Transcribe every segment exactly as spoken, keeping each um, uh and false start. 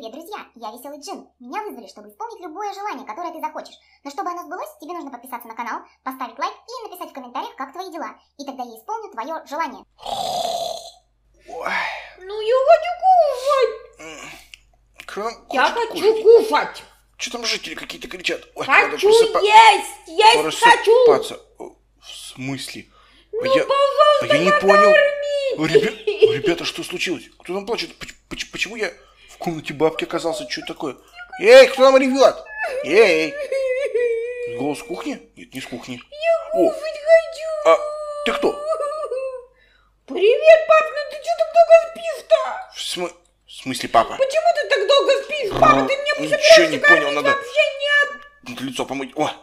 Привет, друзья! Я Веселый Джин. Меня вызвали, чтобы исполнить любое желание, которое ты захочешь. Но чтобы оно сбылось, тебе нужно подписаться на канал, поставить лайк и написать в комментариях, как твои дела. И тогда я исполню твое желание. Ой. Ну, я хочу кушать. Кран, Я хочет хочу кушать. кушать. Что там жители какие-то кричат? Ой, Хочу просыпа... есть, есть просыпаться. хочу. В смысле? Ну, а я... пожалуйста, а я не накорми. понял. Ребя... Ребята, что случилось? Кто там плачет? Поч- Почему я в комнате бабки оказался? Что такое? Эй, кто там ревет? Эй! Голос с кухни? Нет, не с кухни. Я О, кушать хочу. а ты кто? Привет, пап, ну ты что так долго спишь-то? В, см... в смысле папа? Почему ты так долго спишь? Папа, ты меня не Ничего собираешься не понял, кормить? надо- Вообще нет. Надо лицо помыть. О,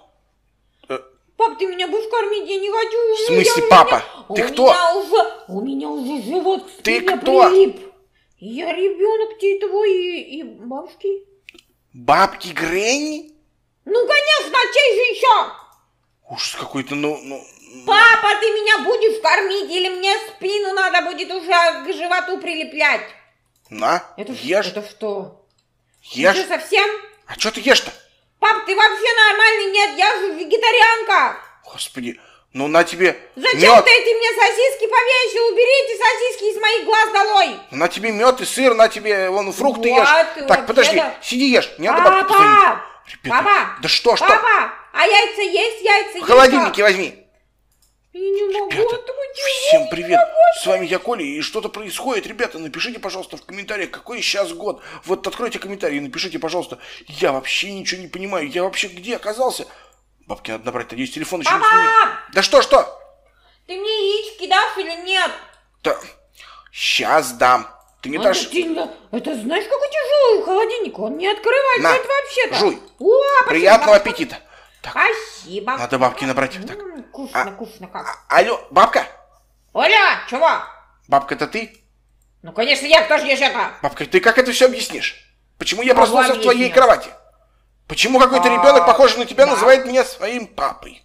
Пап, ты меня будешь кормить? Я не хочу. в смысле Я- папа? у Ты меня кто? Уже, у меня уже живот к Ты спине кто? прилип. Я ребенок твой и, и бабушки. Бабки Гренни? Ну, конечно, а чей же еще? Ужас какой-то, ну, ну... ну. Папа, ты меня будешь кормить или мне спину надо будет уже к животу прилеплять? На, Это, ш- ешь, это что? ешь. Ты что, совсем? А что ты ешь-то? Пап, ты вообще нормальный? Нет, я же вегетарианка. Господи, ну на тебе Зачем мед, ты эти мне сосиски повесил? Убери эти сосиски из моих глаз долой. на тебе мед и сыр, на тебе вон фрукты Вот, ешь. ты Так, подожди, вообще-то- сиди ешь, не надо бабке позвонить. Папа! Ребята, Папа! да что, что? Папа, а яйца есть? Яйца В есть? холодильнике возьми. Я не могу, Ребята, этого всем не привет, могу. с вами я Коля, и что-то происходит. Ребята, напишите, пожалуйста, в комментариях, какой сейчас год. Вот откройте комментарий и напишите, пожалуйста. Я вообще ничего не понимаю, я вообще где оказался? Бабке надо набрать, надеюсь, телефон еще не Папа! звонит. Да что, что? Ты мне яички дашь или нет? Да, сейчас дам. Ты не А дашь? Это, сильно- это знаешь, какой тяжелый холодильник? Он не открывается На, это вообще-то. жуй. О, спасибо, Приятного бабушка. аппетита. Так, Спасибо. надо бабки набрать. Так. М, Вкусно, А- вкусно как. а- алло, бабка? Оля, чего? Бабка, это ты? Ну, конечно, я, кто же ешь это? Бабка, ты как это все объяснишь? Почему я Кого проснулся в твоей объясню? кровати? Почему какой-то А, ребенок, похожий на тебя, да. называет меня своим папой?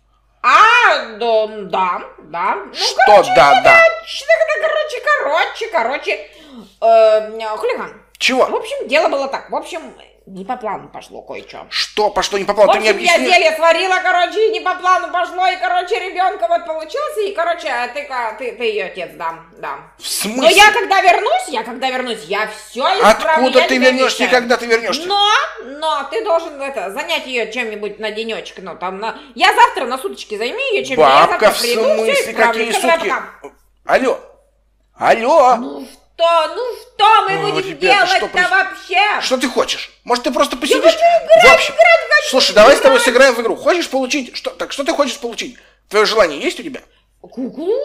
А, да, да, да. Ну, Что короче, да, да? что-то, короче, короче, короче, э, хулиган. Чего? В общем, дело было так. В общем, не по плану пошло кое-что. Что, по что не попал? В Ты мне общем, я объясни. зелье сварила, короче, и не по плану пошло, и, короче, ребенка вот получился, и, короче, ты, ты, ты ее отец, да, да. В смысле? Но я когда вернусь, я когда вернусь, я все исправлю. Откуда я ты тебе вернешься и обещаю. когда ты вернешься? Но, но ты должен это занять ее чем-нибудь на денечек, ну там на. Я завтра на суточки займи ее чем-нибудь. Я Бабка, завтра в приду, всё смысле, исправлю. какие Всё, сутки? бабка. Алло, алло. Ну что, ну что мы Ой, будем ребята, что делать-то проис- вообще? Что ты хочешь? Может, ты просто посидишь? хочу играть, в общем, играть хочу, слушай, давай с тобой играть. сыграем в игру. Хочешь получить? Что, так, что ты хочешь получить? Твое желание есть у тебя? Куклу?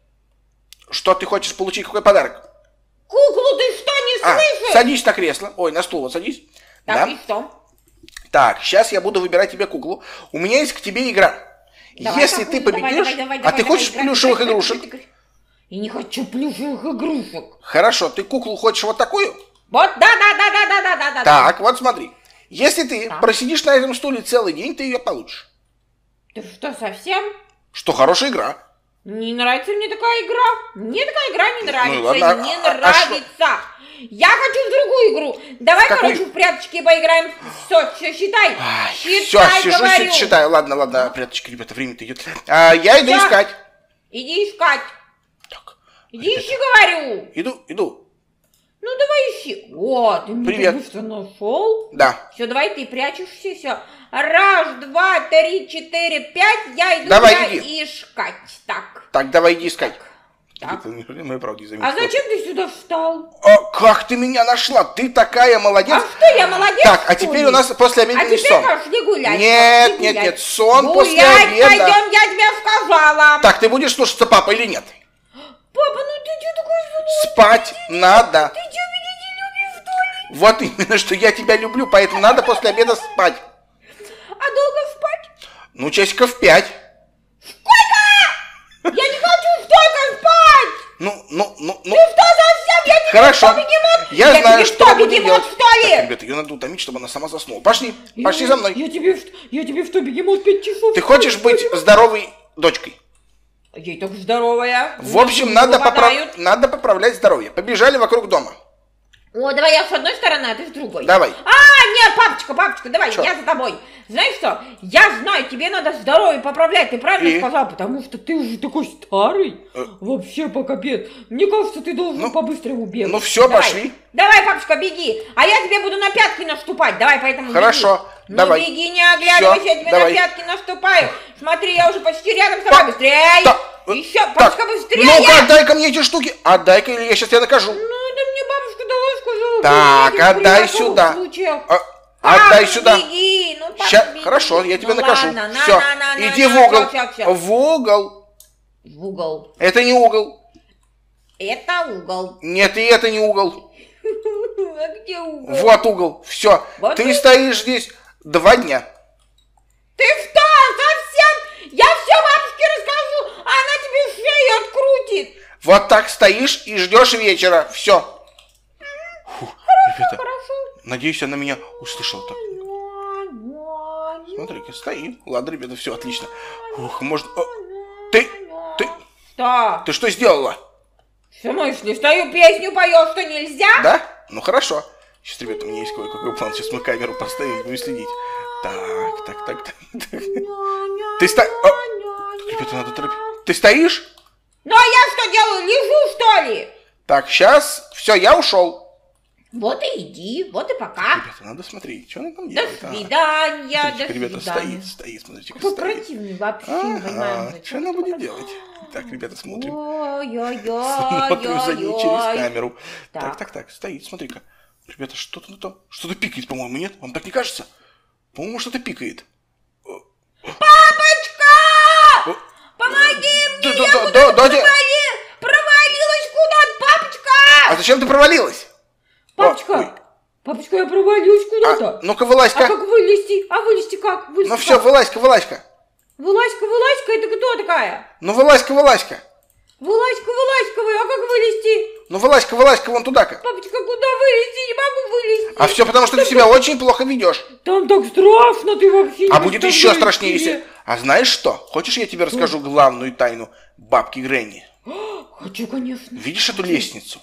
Что ты хочешь получить? Какой подарок? Куклу ты что, не А, слышишь? садись на кресло. Ой, на стул вот садись. Так, Да? и что? Так, сейчас я буду выбирать тебе куклу. У меня есть к тебе игра. Давай, Если какую? ты Давай, победишь, давай, давай, а давай, ты давай, хочешь играй, плюшевых играй, игрушек? играй, играй. Я не хочу плюшевых игрушек. Хорошо, ты куклу хочешь вот такую? Вот, да, да, да, да, да, да, да, да. Так, вот смотри. Если ты Так. просидишь на этом стуле целый день, ты ее получишь. Ты что, совсем? Что, хорошая игра. Не нравится мне такая игра. Мне такая игра не нравится. ладно, не а- а нравится. Я хочу в другую игру. Давай, какую? короче, в пряточки поиграем. Все, все, считай. Ай, считай, все, сижу, говорю. сид- считаю. Ладно, ладно, пряточки, ребята, время-то идет. А, я иду Всё. искать. Иди искать. Так, Иди ребята, ищи, говорю. Иду, иду. Ну, давай ищи. О, ты меня Привет. так быстро нашел. Да. Все, давай ты прячешься, все. Раз, два, три, четыре, пять. Я иду Давай, тебя иди. искать. Так. Так, давай иди искать. Так. Это неужели моя правда не А заметила? зачем ты сюда встал? О, как ты меня нашла? Ты такая молодец. А что, я молодец? Так, а что теперь ли? у нас после А обеденный теперь сон. пошли гулять. Нет, пошли нет, гулять. нет, сон гулять после обеда. пойдем, я тебе сказала. Так, ты будешь слушаться папа или нет? Папа, ну ты что такой злой? Спать надо. Ты что, меня не любишь, что ли? Вот именно, что я тебя люблю, поэтому надо после обеда спать. А долго спать? Ну, часиков пять. Я не хочу столько спать! Ну, ну, ну, ну. Ты что совсем? Я тебе Хорошо. что, бегемот? Я знаю, тебе что что, будем бегемот, делать. что ли? Так, ребята, ее надо утомить, чтобы она сама заснула. Пошли, пошли за мной. Я тебе, в- я тебе что, бегемот пять часов? Ты хочешь быть здоровой дочкой? Ей так здоровая. В общем, Зубы надо, выпадают. поправ... надо поправлять здоровье. Побежали вокруг дома. О, давай я с одной стороны, а ты с другой. Давай. А, нет, папочка, папочка, давай, Чё? я за тобой. Знаешь что, я знаю, тебе надо здоровье поправлять, ты правильно И? сказал, потому что ты уже такой старый. Э. Вообще по капец. Мне кажется, ты должен Ну, по-быстрому бегать. Ну все, Давай. пошли. Давай, папочка, беги, а я тебе буду на пятки наступать, давай, поэтому Хорошо, беги. давай. Не беги, не оглядывайся, Всё, я тебе давай. на пятки наступаю. Смотри, я уже почти рядом с тобой, Па- быстрей. та- Еще, Так, папочка, быстрее. ну-ка, отдай-ка мне эти штуки. Отдай-ка, или я сейчас тебя накажу. Ну, это мне бабушка дала, сказала. Так, беги, при отдай особых сюда. случаях. А, Пап, отдай ну сюда. беги, ну, пап, Ща, беги. хорошо, я тебя Ну накажу. ладно, на, Все, на, на, иди на, в угол. всё, всё, всё. В угол. В угол. Это не угол. Это угол. Нет, и это не угол. А где угол? Вот угол. Все. Вот Ты и- стоишь здесь два дня. Ты что, совсем? Я все бабушке расскажу, а она тебе шею открутит. Вот так стоишь и ждешь вечера. Все. Ребята, Хорошо. надеюсь, она меня услышала. Так, смотри-ка, стоит. Ладно, ребята, все отлично. Ух, может... О, ты, ты, Что? ты что сделала? В смысле, стою песню поешь, что нельзя? Да? Ну хорошо. Сейчас, ребята, у меня есть кое-какой план. Сейчас мы камеру поставим, будем следить. Так, так, так, так. так. Ты сто... О, ребята, надо торопиться. Ты стоишь? Ну а я что делаю, лежу что ли? Так, сейчас. Все, я ушел. Вот и иди, вот и пока. Ребята, надо смотреть, что она там До делает. а. свидания, Смотрите-ка, до ребята, свидания. стоит, стоит, смотрите, как Какой стоит. противный вообще, не понимаю. Ага, что она будет делать? Так, ребята, смотрим. Ой-ой-ой, Смотрим за ней через ой-ой. камеру. Так, Так. так, так, стоит, смотри-ка. Ребята, что-то на том. Что-то пикает, по-моему, нет? Вам так не кажется? По-моему, что-то пикает. Папочка! О, Помоги мне, да, я да, куда-то да, да, да. провали- провалилась куда-то, папочка! А зачем ты провалилась? О, Папочка, ой. папочка, я провалюсь А, куда-то. ну-ка, А вылазь-ка. как вылезти? А вылезти как? Вылезти Ну все, как? вылазь-ка, вылазь-ка. Вылазька, вылазька, это кто такая? Ну вылазь-ка, вылазь-ка. Вылазька, вылазька, вы, а как вылезти? Ну вылазь-ка, вылазь-ка вон туда-ка. Папочка, куда вылезти? Не могу вылезти. А все потому, что ты себя очень плохо ведешь. Там так страшно, ты вообще не А будет еще представляешь страшнее, себе. если... А знаешь что? Хочешь, я тебе расскажу главную тайну бабки Гренни? Хочу, конечно. Видишь эту лестницу?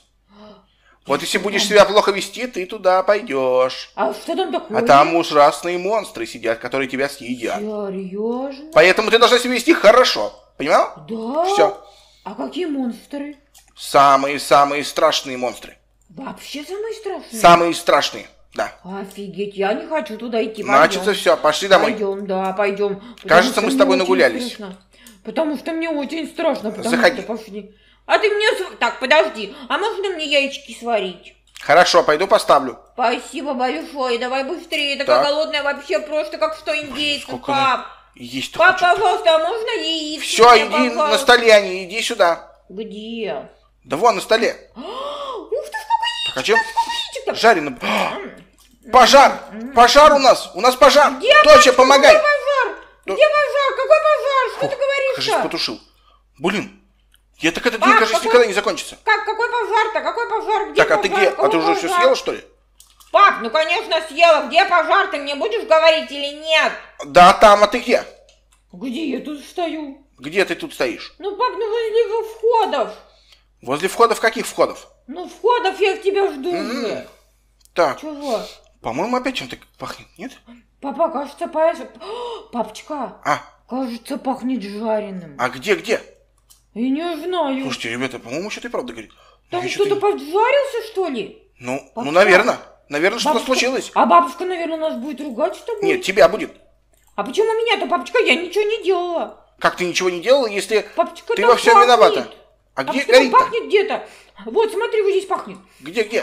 Вот если будешь себя плохо вести, ты туда пойдешь. А что там такое? А там ужасные монстры сидят, которые тебя съедят. Серьезно? Поэтому ты должна себя вести хорошо. Понимал? Да? Все. А какие монстры? Самые-самые страшные монстры. Вообще самые страшные? Самые страшные. Да. Офигеть, я не хочу туда идти. Значит, все, пошли домой. Пойдем, да, пойдем. Потому Кажется, что мы с мне тобой очень нагулялись. страшно. Потому что мне очень страшно. Потому Заходи. Что пошли. А ты мне... св- Так, подожди. А можно мне яички сварить? Хорошо, пойду поставлю. Спасибо большое. Давай быстрее. Такая Так. голодная вообще просто как что индейцы, Сколько пап. Есть-то Пап, хочет. пожалуйста, а можно яички? Все, мне, иди на пожалуйста? столе, они, иди сюда. Где? Да вон на столе. Ух ты, сколько яичек! Так, а чем? яичек-то? Жареным. Пожар! Пожар у нас! У нас пожар! Где Доча, пожар? помогай! Какой пожар? Ну- Где пожар? Какой пожар? Что Фух, ты говоришь-то? кажется, потушил. Блин, я так этот день, Пап, кажется, какой- никогда не закончится. Как, какой пожар-то? Какой пожар? Где Так, а ты пожар? где? А Какой ты уже все пожар? съела, что ли? Пап, ну конечно съела. Где пожар? Ты мне будешь говорить или нет? Да, там, а ты где? Где я тут стою? Где ты тут стоишь? Ну, пап, ну возле вы входов. Возле входов каких входов? Ну, входов я тебя жду уже. Так, Чего? по-моему, опять чем-то пахнет, нет? Папа, кажется, поешь... Папочка, А, кажется, пахнет жареным. а где, где? Я не знаю. Слушайте, ребята, по-моему, что-то и правда говорит. Но Там я что-то- кто-то поджарился, что ли? Ну, ну, Папа. наверное. Наверное, что-то Бабушка- случилось. А бабушка, наверное, нас будет ругать, что ли? Нет, тебя будет. А почему меня-то, папочка? Я ничего не делала. Как ты ничего не делала, если Папочка, ты там во всем пахнет. виновата? А где Папочка, там горит-то? пахнет где-то. Вот, смотри, вот здесь пахнет. Где, где?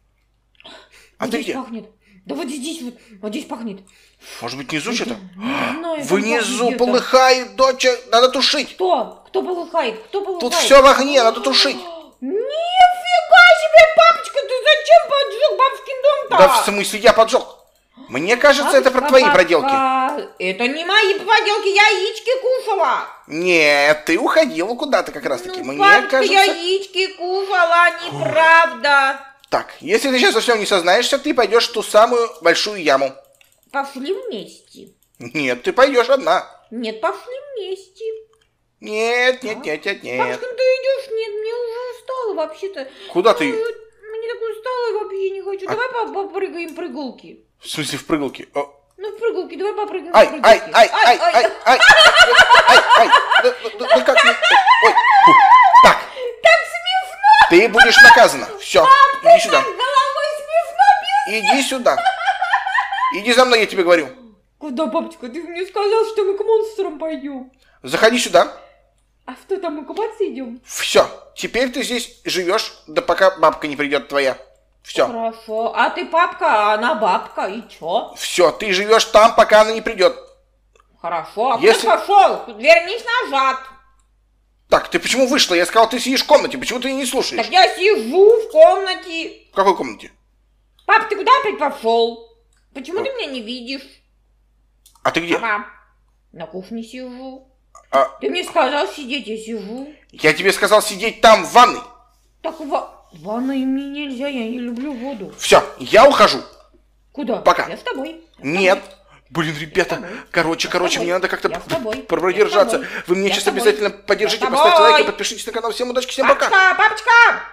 А Вот ты здесь где? пахнет. Да вот здесь вот, вот здесь пахнет. Может быть, внизу что-то? Не знаю, там Внизу пахнет где-то. полыхает, доча, надо тушить. Кто? Кто полыхает? Кто полыхает? Тут все в огне, надо тушить. Нифига себе, папочка, ты зачем поджег бабушкин дом-то? Да в смысле, я поджег. Мне кажется, это про Бабушка, твои пока. проделки. Это не мои проделки, я яички кушала. Нет, ты уходила куда-то как раз таки. Ну, Мне папочка, я кажется... яички кушала, неправда. Так, если ты сейчас во всем не сознаешься, ты пойдешь в ту самую большую яму. Пошли вместе. Нет, ты пойдешь одна. Нет, пошли вместе. Нет, нет, нет, нет, нет. Папочка, ну ты идешь? Нет, мне уже устало вообще-то. Куда ты? Ну, сегодня так устала и вообще не хочу. А... Давай попрыгаем прыгалки. В смысле в прыгалки? О... Ну в прыгалки, давай попрыгаем Ай, в прыгалки. ай, ай, ай, ай, ай, ай, ай, ай, ну как мне... Ой, так. Так смешно. Ты будешь наказана. Все, иди сюда. Головой смешно. Иди сюда. Иди за мной, я тебе говорю. Куда, папочка? Ты мне сказал, что мы к монстрам пойдем. Заходи сюда. А что там, мы купаться идем? Все, теперь ты здесь живешь, да пока бабка не придет твоя. Все. Хорошо. А ты папка, а она бабка, и чё? Все, ты живешь там, пока она не придет. Хорошо. А Если... куда пошел? Вернись назад. Так, ты почему вышла? Я сказал, ты сидишь в комнате, почему ты не слушаешь? Так я сижу в комнате. В какой комнате? Пап, ты куда опять пошел? Почему а... ты меня не видишь? А ты где? Ага. На кухне сижу. А... Ты мне сказал сидеть, я сижу. Я тебе сказал сидеть там, в ванной. Так в, в ванной мне нельзя, я не люблю воду. Все, я ухожу. Куда? Пока. Я с тобой. Я с Нет. тобой. Блин, ребята, короче, Я короче, мне надо как-то продержаться. Вы мне Я сейчас с тобой. обязательно поддержите, Я с поставьте лайк и тобой. подпишитесь на канал. Всем удачи, всем Папочка, пока. папочка!